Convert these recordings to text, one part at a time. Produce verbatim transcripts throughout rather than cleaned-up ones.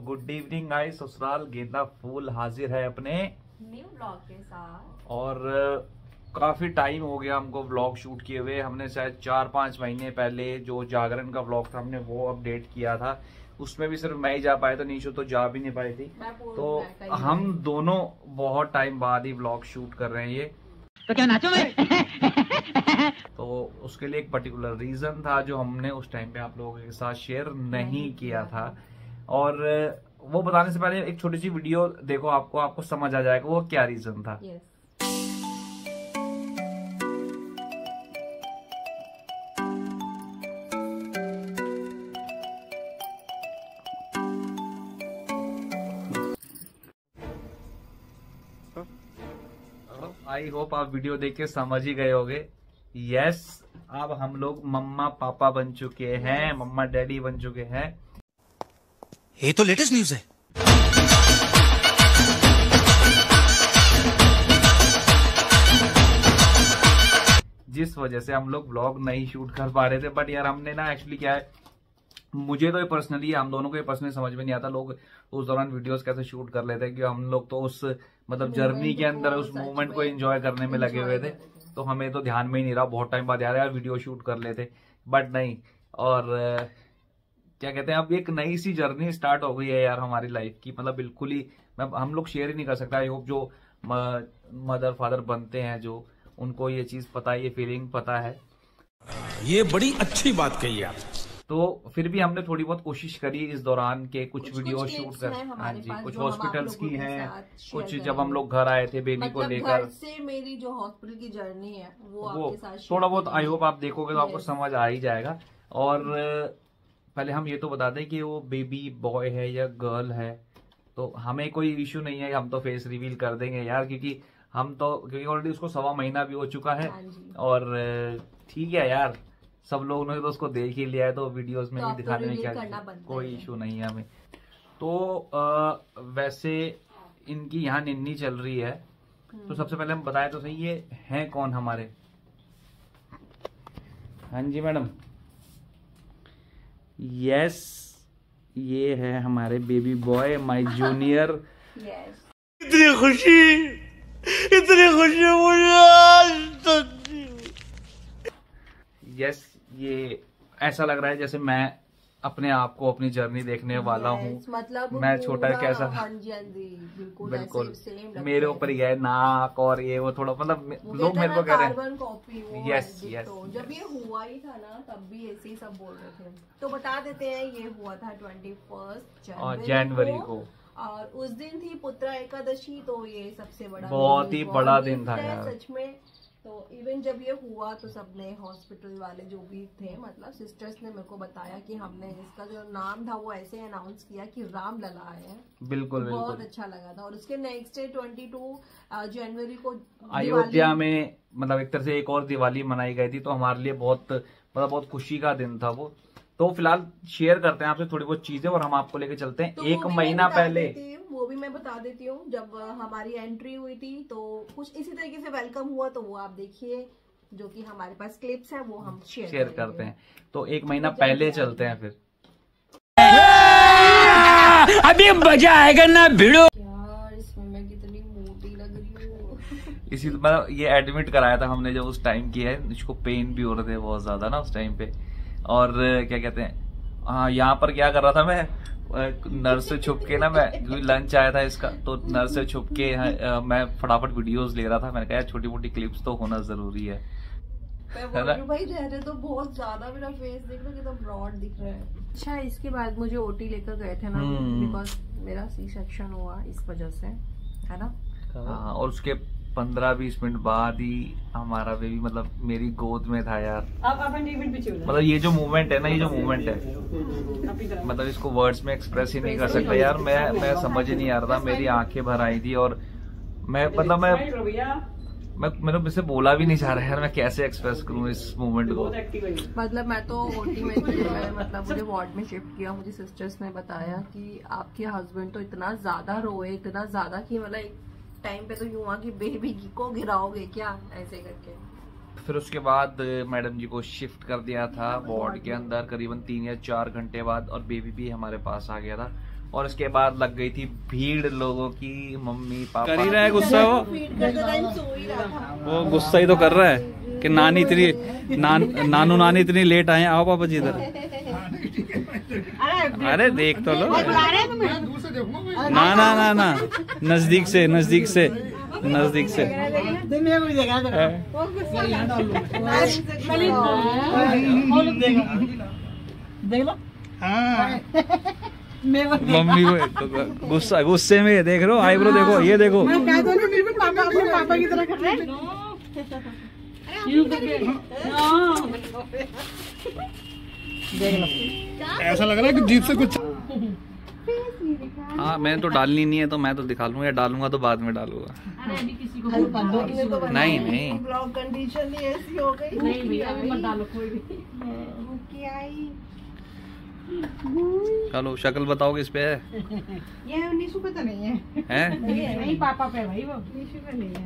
Good evening guys. ससुराल गेंदा फूल हाजिर है अपने न्यू ब्लॉग के साथ। और काफी टाइम हो गया हमको व्लॉग शूट किए हुए। हमने शायद चार पांच महीने पहले जो जागरण का व्लॉग था हमने वो अपडेट किया था, उसमें भी सिर्फ मैं ही जा पाया था, नीशो तो जा भी नहीं पाई थी। तो हम दोनों बहुत टाइम बाद ही व्लॉग शूट कर रहे हैं ये। तो क्या नाचो मैं? तो उसके लिए एक पर्टिकुलर रीजन था जो हमने उस टाइम पे आप लोगों के साथ शेयर नहीं किया था। और वो बताने से पहले एक छोटी सी वीडियो देखो, आपको आपको समझ आ जाएगा वो क्या रीजन था। yes. आई होप आप वीडियो देख के समझ ही गए होगे। यस, अब हम लोग मम्मा पापा बन चुके हैं, मम्मा डैडी बन चुके हैं। ये तो लेटेस्ट न्यूज है। जिस वजह से हम लोग व्लॉग नहीं शूट कर पा रहे थे, बट यार हमने ना एक्चुअली क्या है, मुझे तो ये पर्सनली, हम दोनों को ये पर्सनली समझ में नहीं आता लोग उस दौरान वीडियोस कैसे शूट कर लेते हैं, क्योंकि हम लोग तो उस मतलब जर्नी के अंदर उस मोमेंट को एंजॉय करने में लगे हुए थे, तो हमें तो ध्यान में ही नहीं रहा। बहुत टाइम बाद यार यार वीडियो शूट कर लेते, बट नहीं। और क्या कहते हैं, अब एक नई सी जर्नी स्टार्ट हो गई है यार हमारी लाइफ की। मतलब बिल्कुल ही मैं हम लोग शेयर ही नहीं कर सकता। आई होप जो मदर फादर बनते हैं जो, उनको ये चीज पता है, ये फीलिंग पता है। ये बड़ी अच्छी बात कही आप। तो फिर भी हमने थोड़ी बहुत कोशिश करी इस दौरान के कुछ, कुछ वीडियो शूट कर। हाँ जी, कुछ हॉस्पिटल्स की हैं, कुछ जब हम लोग घर आए थे बेबी मतलब को लेकर। घर से मेरी जो हॉस्पिटल की जर्नी है वो, वो आपके साथ थोड़ा बहुत आई होप आप देखोगे तो आपको समझ आ ही जाएगा। और पहले हम ये तो बता दें कि वो बेबी बॉय है या गर्ल है, तो हमें कोई इश्यू नहीं है, हम तो फेस रिवील कर देंगे यार, क्योंकि हम तो क्योंकि ऑलरेडी उसको सवा महीना भी हो चुका है। और ठीक है यार, सब लोगों ने तो उसको देख ही लिया है, तो वीडियोस में तो भी दिखाने तो में क्या कोई इशू नहीं है हमें। तो आ, वैसे इनकी यहाँ निन्नी चल रही है, तो सबसे पहले हम बताएं तो सही, ये हैं कौन हमारे। हाँ जी मैडम। यस, ये है हमारे बेबी बॉय, माय जूनियर। इतनी खुशी, इतनी खुशी मुझे। यस, ये ऐसा लग रहा है जैसे मैं अपने आप को अपनी जर्नी देखने वाला हूँ। मतलब मैं छोटा कैसा, हाँ जी हाँ जी, बिल्कुल बिल्कुल सेम मेरे ऊपर ही है नाक और ये वो थोड़ा, मतलब लोग मेरे को कह रहे हैं। यस यस, जब ये हुआ ही था ना तब भी ऐसे ही सब बोल रहे थे। तो बता देते हैं, ये हुआ था ट्वेंटी फर्स्ट जनवरी को, और उस दिन थी पुत्रा एकादशी, तो ये सबसे बड़ा बहुत ही बड़ा दिन था यार सच में। तो इवन जब ये हुआ तो सबने, हॉस्पिटल वाले जो भी थे, मतलब सिस्टर्स ने मेरे को बताया कि हमने इसका जो नाम था वो ऐसे अनाउंस किया कि राम लला है। बिल्कुल तो बहुत बिल्कुल अच्छा लगा था। और उसके नेक्स्ट डे ट्वेंटी टू जनवरी को अयोध्या में मतलब एक तरह से एक और दिवाली मनाई गई थी, तो हमारे लिए बहुत मतलब बहुत खुशी का दिन था वो। तो फिलहाल शेयर करते हैं आपसे थोड़ी बहुत चीजें और हम आपको लेके चलते हैं। तो एक महीना पहले वो भी मैं बता देती हूँ, जब हमारी एंट्री हुई थी तो कुछ इसी तरीके से वेलकम हुआ, तो वो आप देखिए, जो कि हमारे पास क्लिप्स हैं वो हम शेयर शेयर करते हैं। तो एक महीना पहले चलते हैं फिर। अभी मजा आएगा ना भिड़ो। यार इसमें मैं कितनी मोटी लग रही हूँ। इसी मतलब ये एडमिट कराया था हमने जब उस टाइम की है, इसको पेन भी हो रहे थे बहुत ज्यादा ना उस टाइम पे। और क्या कहते हैं, हाँ यहाँ पर क्या कर रहा था मैं, नर्स से छुप के ना, मैं लंच आया था इसका, तो नर्स से छुप के आ, मैं फटाफट वीडियोस ले रहा था। मैंने कहा छोटी मोटी क्लिप्स तो होना जरूरी है। मैं भाई रहते तो बहुत ज्यादा मेरा फेस देख लो कितना ब्रॉड दिख रहा है। अच्छा, इसके बाद मुझे ओटी लेकर गए थे ना, बिकॉज मेरा सी सेक्शन हुआ इस वजह से, है ना। हाँ, और उसके पंद्रह बीस मिनट बाद ही हमारा बेबी मतलब मेरी गोद में था यार। मतलब ये जो मूवमेंट है ना, ये जो मूवमेंट है, मतलब इसको वर्ड्स में एक्सप्रेस ही नहीं कर सकता यार। मैं मैं समझ ही नहीं आ रहा था, मेरी आंखें भर आई थी। और मैं मतलब मैं मैं मेरे मुझसे बोला भी नहीं जा रहा है यार, मैं कैसे एक्सप्रेस करूं इस मूवमेंट को। मतलब मैं तो ओटी में थी, मैं मतलब मुझे वार्ड में शिफ्ट किया। मुझे सिस्टर्स ने बताया कि आपके हस्बैंड तो इतना ज्यादा रोए, इतना ज्यादा कि मतलब टाइम पे तो यूं हुआ कि बेबी को गिराओगे क्या, ऐसे करके। फिर उसके बाद मैडम जी को शिफ्ट कर दिया था वार्ड के अंदर करीबन तीन या चार घंटे बाद, और बेबी भी हमारे पास आ गया था। और उसके बाद लग गई थी भीड़ लोगों की। मम्मी पापा कर ही रहा है गुस्सा, वो वो गुस्सा ही तो कर रहा है कि नानी इतनी नान, नानू नानी इतनी लेट आए। आओ पापा जी इधर। अरे देख तो लो। ना ना ना ना नजदीक से नजदीक से नजदीक से मम्मी को गुस्सा गुस्से में देख लो। आईब्रो देखो, ये देखो। पापा की तरह कर रहे हैं। ऐसा लग रहा है कि जीत से कुछ। हाँ मैंने तो डालनी नहीं है तो मैं तो दिखा लूंगा, या डालूंगा तो बाद में डालूंगा। नहीं नहीं कंडीशन ही ऐसी हो गई। नहीं भैया अभी मत डालो कोई भी। चलो शक्ल बताओ किस पे है? ये निशु पे तो नहीं है। हैं? नहीं पापा पे भाई, वो निशु पे नहीं है।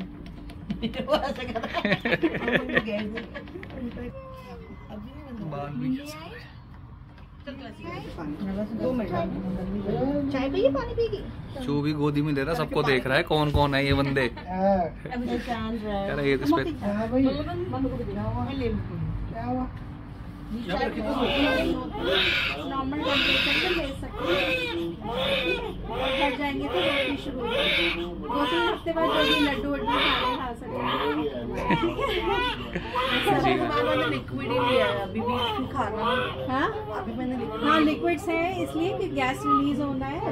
चाय पिए पानी पिएगी? जो भी गोदी में दे रहा सबको देख रहा है कौन कौन है ये बंदे। अरे ये इस पे नॉर्मल टेम्परेचर पे ले सकते हैं। घर जाएंगे तो रोटी शुरू हो जाएगी। दो तीन हफ्ते बाद जो भी लड्डू वड्डू खाने खा सकते हैं। मैंने लिक्विड ही लिया है अभी भी खाना। हाँ अभी मैंने हाँ लिक्विड्स है इसलिए कि गैस रिलीज होना है।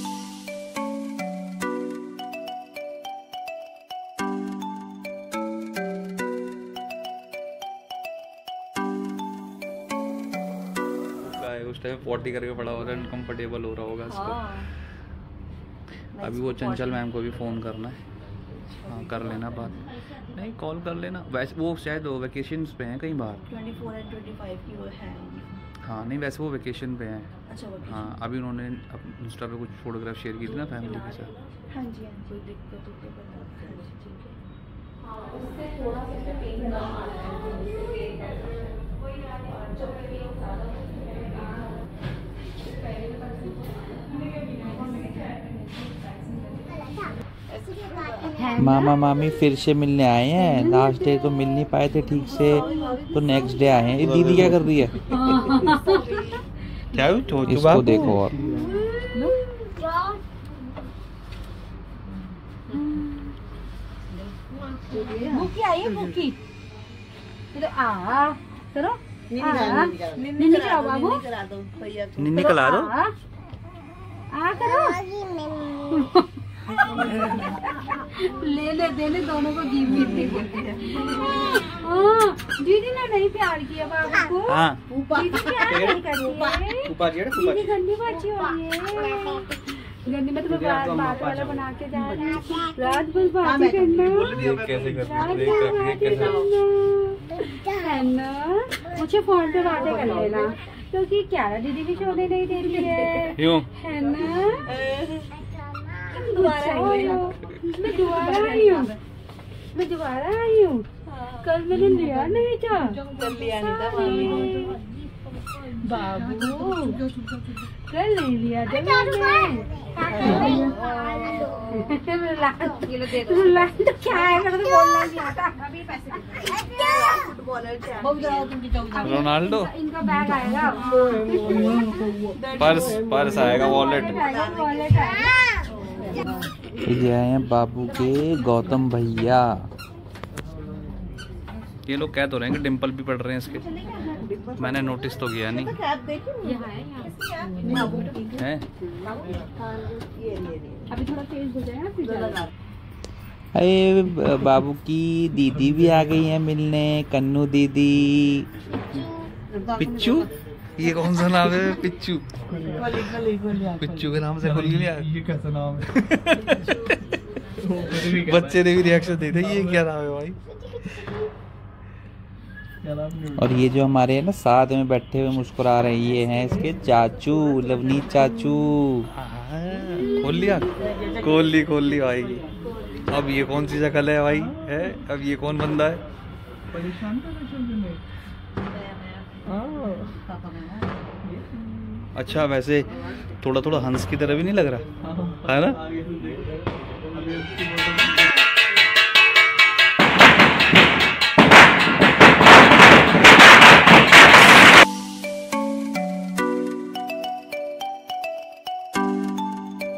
उस टाइम पॉटी करके पड़ा होगा, अनकंफर्टेबल हो रहा होगा इसको। अभी वो चंचल मैम को भी फ़ोन करना है। हाँ कर लेना बात, नहीं कॉल कर लेना। वैसे वो शायद वो वेकेशंस पे हैं कहीं बाहर। चौबीस और पच्चीस की वो है। हाँ नहीं वैसे वो वेकेशन पे हैं। अच्छा हाँ अभी उन्होंने इंस्टा पे कुछ फोटोग्राफ शेयर की थी ना फैमिली के साथ। हाँ जी हाँ कोई दिक्कत हो तो बताते हैं। मामा मामी फिर से मिलने आए हैं। लास्ट डे तो मिल नहीं पाए थे ठीक से, तो नेक्स्ट डे आए हैं। ये दीदी क्या कर रही है? क्या इसको देखो। और बुकी आई है बुकी। तो आ करो निन्नी करा बाबू करा दो भैया को। निन्नी करा दो। आ करो ले ले देने दोनों को गिफ्ट दीदी बोलती है। दीदी ने नहीं प्यार किया बाबू को। हाँ दीदी प्यार नहीं करती है। दीदी गंदी बच्ची हो रही है। गंदी में तुम्हें बात बात वाला बना के जा रही है। रात भर बातें करना, कैसे रात भर बातें करना। मुझे फोन पे बातें कर लेना क्योंकि क्यारा दीदी भी सोने नहीं देती है, है ना? मैं दोबारा आई हूँ, मैं दोबारा आई हूँ। कल मैंने लिया नहीं था, कल लिया नहीं था बाबू, कल नहीं लिया था मैंने। तो क्या है, मेरे को बोलना नहीं आता। अभी पैसे रोनाल्डो इनका बैग आएगा, पर्स पर्स आएगा, वॉलेट। वॉलेट आएगा। ये आए हैं बाबू के गौतम भैया। ये लोग कह तो रहे हैं कि डिम्पल भी पड़ रहे हैं इसके, मैंने नोटिस तो किया नहीं है। अभी थोड़ा तेज हो जाए ना। अरे बाबू की दीदी भी आ गई है मिलने, कन्नू दीदी। पिच्चू, ये कौन सा नाम है? पिच्चू, पिच्चू के नाम से खुल गया। ये कैसा नाम है? बच्चे ने भी रिएक्शन दे दिया, ये क्या नाम है भाई? और ये जो हमारे है ना साथ में बैठे हुए मुस्कुरा रहे, ये हैं इसके चाचू, लवनीत चाचू। खोल लिया, खोल ली खोल ली भाई। अब ये कौन सी शक्ल है भाई? है अब ये कौन बंदा है? अच्छा वैसे थोड़ा थोड़ा हंस की तरह भी नहीं लग रहा है ना?